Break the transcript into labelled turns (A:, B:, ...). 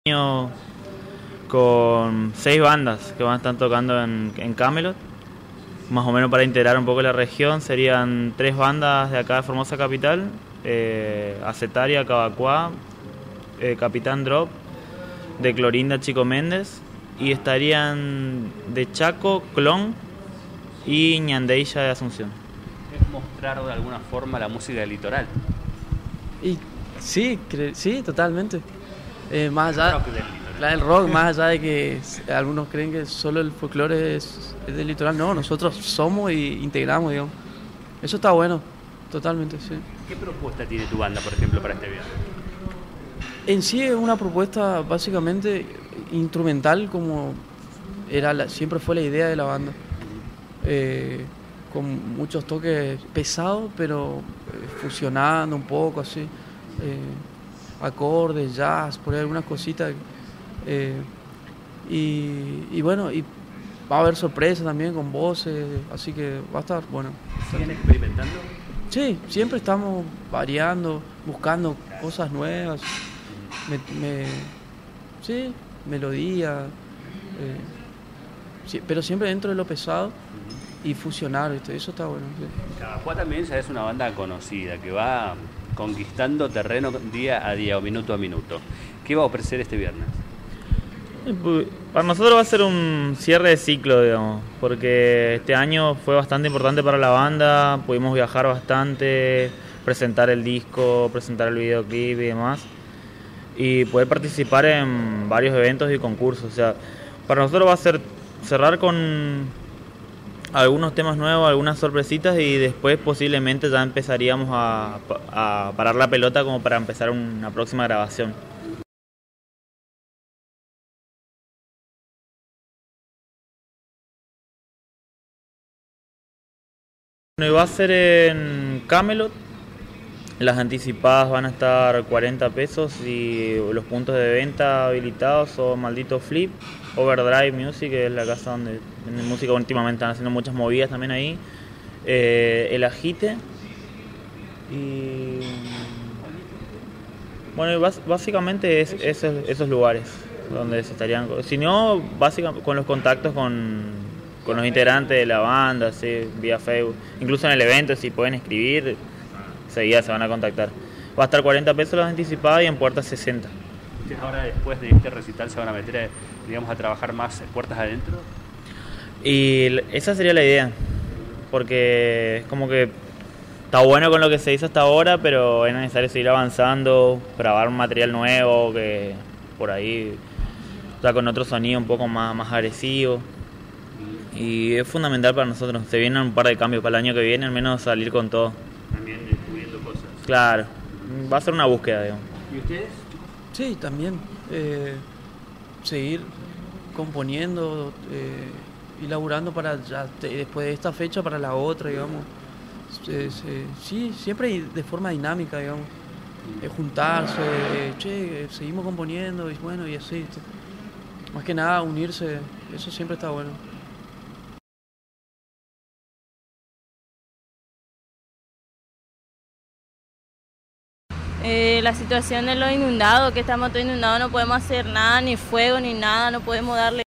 A: Año con 6 bandas que van a estar tocando en Camelot, más o menos para integrar un poco la región. Serían 3 bandas de acá de Formosa Capital, Acetaria, Cavacuá, Capitán Drop, de Clorinda, Chico Méndez, y estarían de Chaco, Clon y Ñandeilla de Asunción.
B: Es mostrar de alguna forma la música del litoral.
C: Y sí, sí, totalmente. Más allá,
B: Rock del litoral.
C: El rock, más allá de que algunos creen que solo el folclore es del litoral, no, nosotros somos y integramos, digamos. Eso está bueno, totalmente, sí.
B: ¿Qué propuesta tiene tu banda, por ejemplo, para este viaje?
C: En sí es una propuesta básicamente instrumental, como siempre fue la idea de la banda. Con muchos toques pesados, pero fusionando un poco así. Acordes, jazz, por ahí algunas cositas. Y bueno, y va a haber sorpresas también con voces, así que va a estar bueno.
B: ¿Siguen experimentando?
C: Sí, siempre estamos variando, buscando cosas nuevas. Sí, melodía, sí, pero siempre dentro de lo pesado y fusionar, ¿viste? Eso está bueno. Sí.
B: Cavacuá también ya es una banda conocida que va conquistando terreno día a día o minuto a minuto. ¿Qué va a ofrecer este viernes?
A: Para nosotros va a ser un cierre de ciclo, digamos, porque este año fue bastante importante para la banda. Pudimos viajar bastante, presentar el disco, presentar el videoclip y demás, y poder participar en varios eventos y concursos. O sea, para nosotros va a ser cerrar con algunos temas nuevos, algunas sorpresitas, y después posiblemente ya empezaríamos a parar la pelota como para empezar una próxima grabación. Bueno, y va a ser en Camelot. Las anticipadas van a estar 40 pesos y los puntos de venta habilitados son Maldito Flip, Overdrive Music, que es la casa donde venden música últimamente, están haciendo muchas movidas también ahí, El Agite, y bueno, básicamente es esos lugares donde se estarían, si no, básicamente con los contactos con los integrantes de la banda, ¿sí? Vía Facebook, incluso en el evento, si pueden escribir, enseguida se van a contactar. Va a estar 40 pesos las anticipadas y en puertas 60.
B: ¿Ustedes ahora, después de este recital, se van a meter a trabajar más puertas adentro?
A: Y esa sería la idea, porque es como que está bueno con lo que se hizo hasta ahora, pero es necesario seguir avanzando, grabar un material nuevo que por ahí, o sea, con otro sonido un poco más agresivo. Y es fundamental para nosotros. Se vienen un par de cambios para el año que viene, al menos salir con todo.
B: También descubriendo cosas.
A: Claro, va a ser una búsqueda, digamos.
B: ¿Y ustedes?
C: Sí, también. Seguir componiendo y laburando para después de esta fecha para la otra, digamos. Sí, siempre de forma dinámica, digamos. Juntarse, seguimos componiendo y bueno, y así. Más que nada unirse, eso siempre está bueno.
D: La situación de los inundados, que estamos todos inundados, no podemos hacer nada, ni fuego, ni nada, no podemos darle